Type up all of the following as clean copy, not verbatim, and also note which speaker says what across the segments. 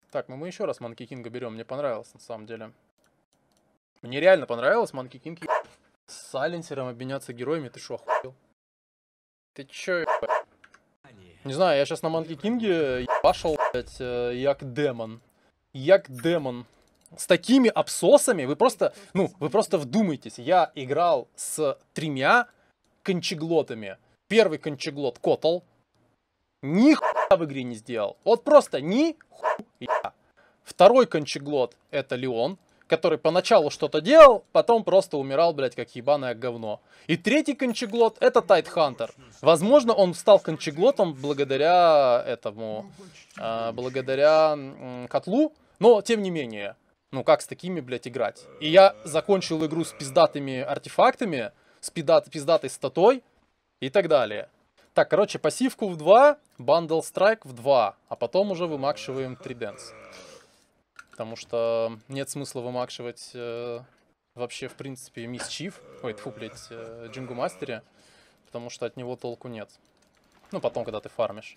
Speaker 1: Так, ну мы еще раз Манки Кинга берем. Мне понравилось, на самом деле. Мне реально понравилось Манки Кинг с сайленсером обменяться героями. Ты шо, охуел? Ты чё, не знаю, я сейчас на Манки Кинге ебашил, блядь, як демон. Як демон. С такими абсосами вы просто, вы просто вдумайтесь. Я играл с 3 кончеглотами. Первый кончеглот Котл. Ни хуя в игре не сделал. Вот просто ни хуя. Второй кончеглот это Леон, который поначалу что-то делал, потом просто умирал, блядь, как ебаное говно. И третий кончеглот это Тайтхантер. Возможно, он стал кончеглотом благодаря этому, благодаря котлу, но тем не менее. Ну как с такими, блядь, играть? И я закончил игру с пиздатыми артефактами, с пиздатой статой и так далее. Так, короче, пассивку в 2, бандл страйк в 2, а потом уже вымакшиваем 3 дэнс. Потому что нет смысла вымакшивать вообще, в принципе, Мисчиф, ой, тьфу, блядь, Джингу Мастере, потому что от него толку нет. Ну, потом, когда ты фармишь.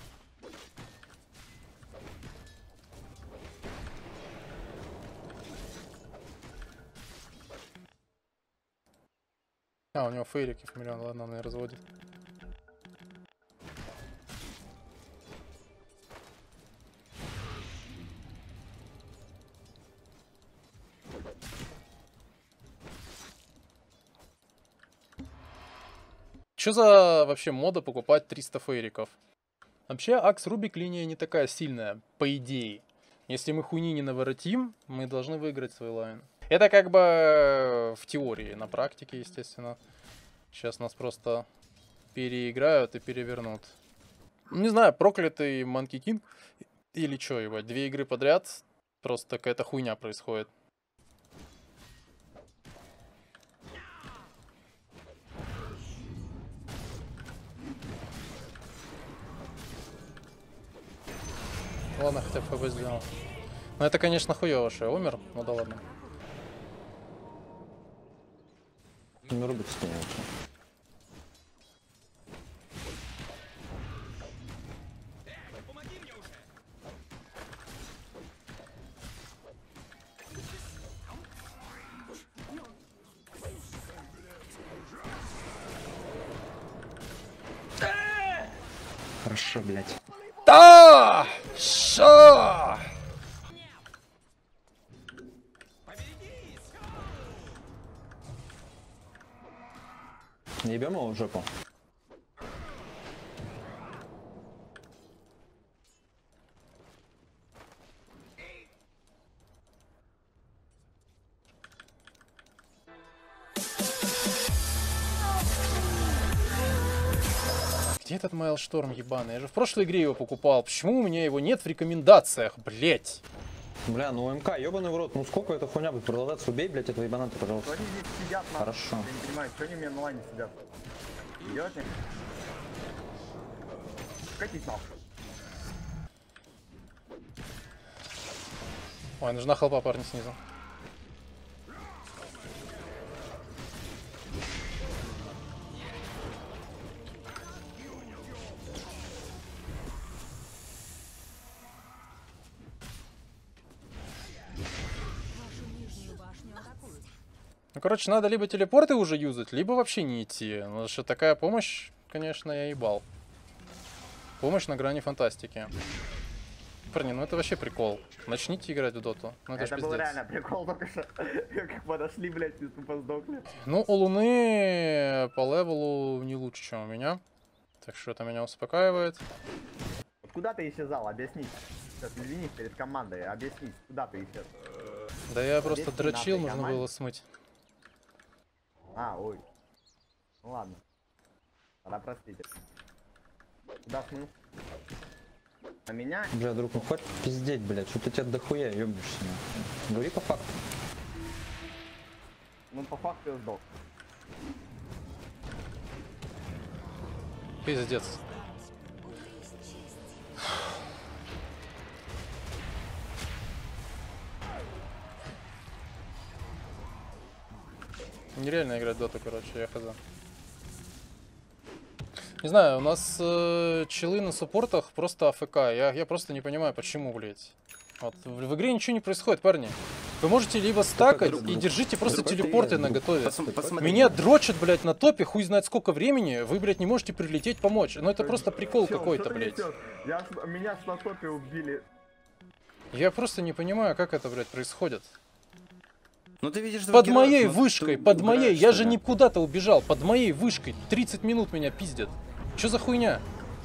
Speaker 1: А, у него фейрики в миллион, ладно, он и разводит. Чё за вообще мода покупать 300 фейриков? Вообще, Акс Рубик линия не такая сильная, по идее. Если мы хуйни не наворотим, мы должны выиграть свой лайн. Это как бы в теории, на практике, естественно. Сейчас нас просто переиграют и перевернут. Не знаю, проклятый Манки Кинг или что его, 2 игры подряд просто какая-то хуйня происходит. Ладно, хотя бы ФБ сделал. Ну это, конечно, хуёво, что я умер, ну да ладно.
Speaker 2: Не рубит становится. Хорошо, блядь.
Speaker 1: Да! Шо!
Speaker 2: Не ебем его в жопу.
Speaker 1: Где этот Майлшторм ебаный? Я же в прошлой игре его покупал. Почему у меня его нет в рекомендациях, блять?
Speaker 2: Бля, ну МК, ебаный в рот, ну сколько эта хуйня будет продолжаться? Убей, блядь, этого ебаната, пожалуйста.
Speaker 3: Что они здесь сидят, нахуй?
Speaker 2: Хорошо.
Speaker 3: Я не понимаю, что они у меня на лайне сидят? Идиотник? Катись нахуй.
Speaker 1: Ой, нужна хелпа, парни, снизу. Ну, короче, надо либо телепорты уже юзать, либо вообще не идти. Потому что такая помощь, конечно, я ебал. Помощь на грани фантастики. Парни, ну это вообще прикол. Начните играть в доту. Ну это ж
Speaker 3: Это был
Speaker 1: пиздец.
Speaker 3: реально прикол только что. Как подошли, блядь, и тупо сдохли.
Speaker 1: Ну, у Луны по левелу не лучше, чем у меня. Так что это меня успокаивает.
Speaker 3: Вот куда ты исчезал? Объяснись. Сейчас, извинись перед командой. Объяснись, куда ты исчез?
Speaker 1: Да я просто
Speaker 3: Объясни
Speaker 1: дрочил,
Speaker 3: нахуй,
Speaker 1: нужно
Speaker 3: команде.
Speaker 1: было смыть.
Speaker 3: А, ой. Ну ладно. Тогда простите. Куда смыл? На меня?
Speaker 2: Бля, друг, ну хватит пиздеть, блядь, что ты тебя дохуя ебнешься. Говори по факту.
Speaker 3: Ну, по факту я сдох.
Speaker 1: Пиздец. Нереально играть доту, короче, я хз. Не знаю, у нас челы на суппортах просто АФК. Я просто не понимаю, почему, блядь. Вот, в игре ничего не происходит, парни. Вы можете либо стакать и держите просто телепорты на готове. Меня дрочат, блядь, на топе, хуй знает сколько времени. Вы, блядь, не можете прилететь помочь. Ну это просто прикол какой-то, блядь.
Speaker 3: Меня ж на топе убили.
Speaker 1: Я просто не понимаю, как это, блядь, происходит.
Speaker 4: Ну ты видишь,
Speaker 1: Под моей вышкой, под моей. Я же не куда-то убежал. Под моей вышкой. 30 минут меня пиздят. Чё за хуйня?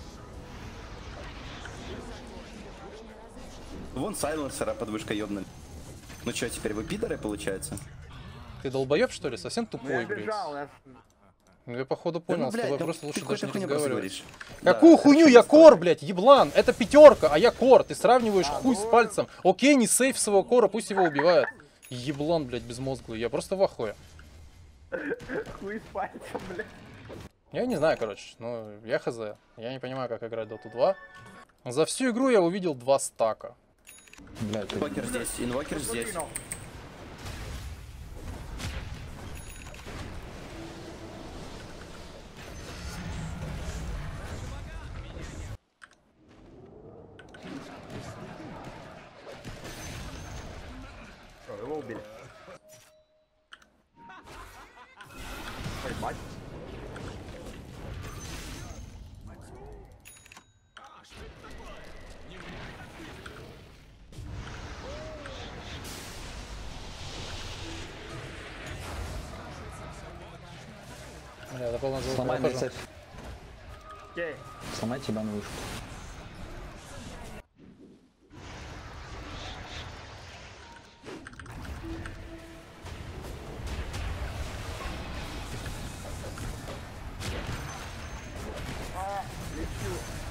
Speaker 4: Вон сайленсера под вышкой ёбнули. Ну чё, теперь вы пидоры, получается?
Speaker 1: Ты долбоёб, что ли? Совсем
Speaker 3: Ну
Speaker 1: тупой,
Speaker 3: я
Speaker 1: блядь.
Speaker 3: бежал, я...
Speaker 1: Ну я походу понял, с тобой просто лучше даже не разговаривать.
Speaker 4: Да,
Speaker 1: Какую хуйню? Я
Speaker 4: хорошо,
Speaker 1: кор, блядь, еблан. Это пятерка, а я кор. Ты сравниваешь хуй с пальцем. Окей, не сейф своего кора, пусть его убивают. Еблан, блядь, безмозглый. Я просто в ахуе.
Speaker 3: Хуй с пальцем, блядь.
Speaker 1: Я не знаю, короче. Ну, я хз. Я не понимаю, как играть Dota 2. За всю игру я увидел 2 стака.
Speaker 2: Блядь, ты-
Speaker 4: Инвокер здесь, инвокер здесь.
Speaker 3: Всё, его убили. Ебать.
Speaker 1: Бля, за полный звук
Speaker 2: Сломай
Speaker 1: я
Speaker 2: мне
Speaker 1: выхожу.
Speaker 2: цепь.
Speaker 3: Окей.
Speaker 2: Сломай тебя на вышку.
Speaker 3: Лечу.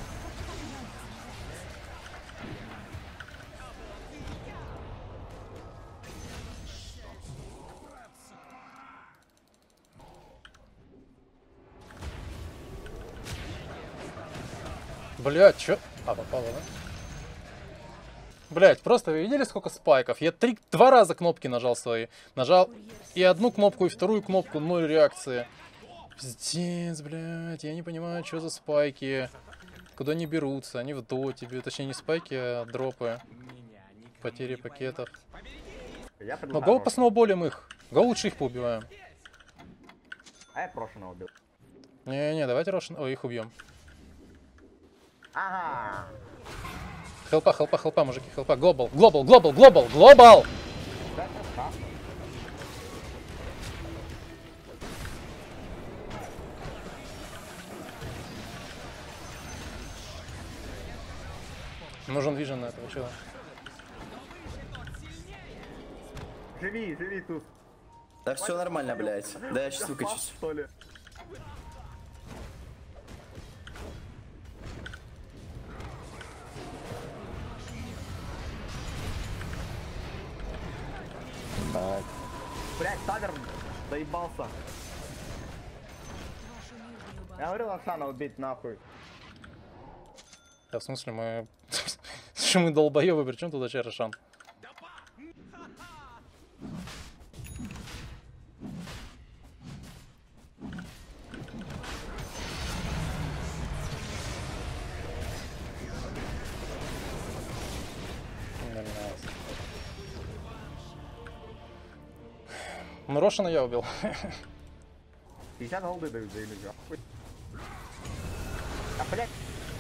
Speaker 1: Блядь, чё? А, попало, да? Блядь, просто вы видели, сколько спайков? Я 2 раза кнопки нажал свои. Нажал и одну кнопку, и вторую кнопку, 0 реакции. Пиздец, блядь, я не понимаю, что за спайки. Куда они берутся? Они в доте, точнее не спайки, а дропы. Потери пакетов.
Speaker 3: Я
Speaker 1: Ну,
Speaker 3: предлагаю.
Speaker 1: гоу посноуболим их. Гоу лучше их поубиваем.
Speaker 3: А я Прошина убил.
Speaker 1: Не-не, давайте Рошин... Ой, их убьем.
Speaker 3: Ага.
Speaker 1: Хелпа, мужики, хелпа. Глобал. Глобал!
Speaker 3: Да, красава.
Speaker 1: Нужен вижен на этого чела.
Speaker 3: Живи тут.
Speaker 4: Да все нормально, блядь. Да я сейчас выкачусь.
Speaker 3: Что ли?
Speaker 2: Так.
Speaker 3: Блять, Тавер заебался. Я говорил Ашана убить нахуй.
Speaker 1: Да, в смысле, мы... Что мы долбоёбы, при чем тут вообще Рошан? Ну, Рошана я убил.
Speaker 3: 50 голды дают за иллюзию. Охуй. А, блять.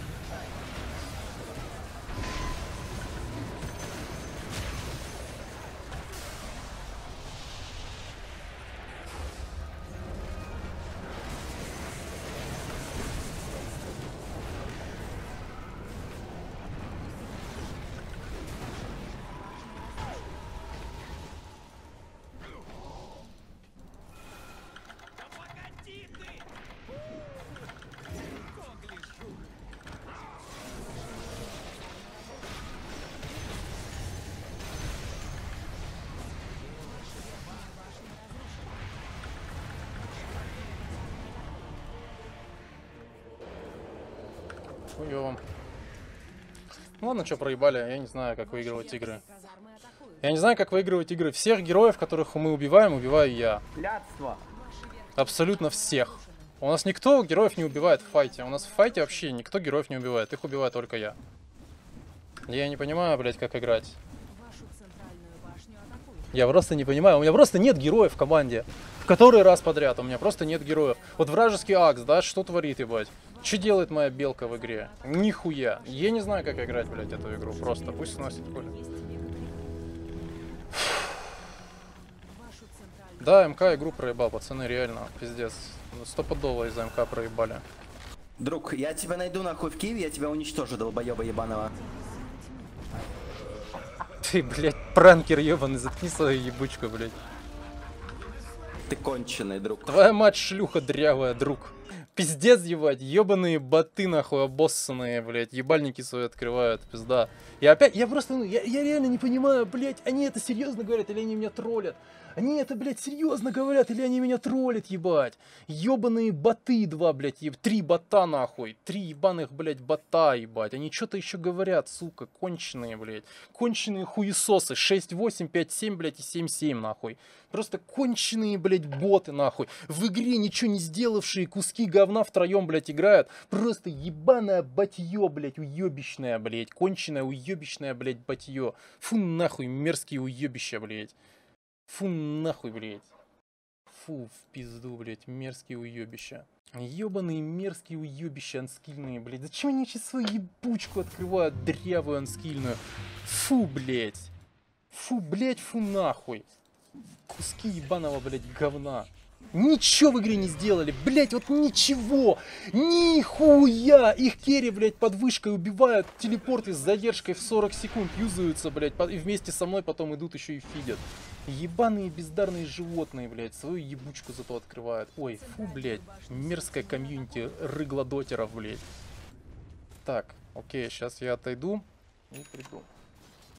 Speaker 1: Хуёво. Ну ладно, что проебали, я не знаю, как выигрывать игры. Я не знаю, как выигрывать игры. Всех героев, которых мы убиваем, убиваю я.
Speaker 3: Блядство.
Speaker 1: Абсолютно всех. У нас никто героев не убивает в файте. У нас в файте вообще никто героев не убивает. Их убиваю только я. Я не понимаю, блядь, как играть. Я просто не понимаю. У меня просто нет героев в команде. В который раз подряд. У меня просто нет героев. Вот вражеский Акс, да, что творит, ебать? Что делает моя белка в игре? Нихуя. Я не знаю, как играть, блядь, эту игру. Просто пусть сносит хули. Да, МК игру проебал, пацаны, реально, пиздец. Стопудово из-за МК проебали.
Speaker 4: Друг, я тебя найду нахуй в Киеве, я тебя уничтожу, долбоеба ебаного.
Speaker 1: Ты, блядь, пранкер ебаный, заткни свою ебучку, блядь.
Speaker 4: Ты конченый, друг.
Speaker 1: Твоя мать шлюха дрявая, друг. Пиздец, ебать, ебаные боты, нахуй, обоссанные, блядь, ебальники свои открывают, пизда. Я просто, ну, я реально не понимаю, блядь, они это серьезно говорят или они меня троллят? Они это, блядь, серьезно говорят или они меня троллят, ебать? Ебаные боты два, блядь, три бота, нахуй, три ебаных, блядь, бота, ебать. Они что-то еще говорят, сука, конченые, блядь. Конченые хуесосы, 6-8, 5-7, блядь, и 7-7, нахуй. Просто конченые, блядь, боты, нахуй. В игре ничего не сделавшие куски говна втроем, блядь, играют. Просто ебаное батье, блядь, уебищное, блядь. Конченое уебищное, блядь, батье. Фу, нахуй, мерзкие уебища, блядь. Фу, нахуй, блядь. Фу, в пизду, блядь, мерзкие уебища. Ебаные мерзкие уебища анскильные, блядь. Зачем они сейчас свою ебучку открывают, дрявую анскильную? Фу, блядь. Фу, блядь, фу, нахуй. Куски ебаного, блядь, говна. Ничего в игре не сделали, блядь, вот ничего. Нихуя. Их керри, блядь, под вышкой убивают. Телепорты с задержкой в 40 секунд юзаются, блядь. И вместе со мной потом идут еще и фидят. Ебаные бездарные животные, блядь, свою ебучку зато открывают. Ой, фу, блядь, мерзкое комьюнити рыглодотеров, блядь. Так, окей, сейчас я отойду и приду.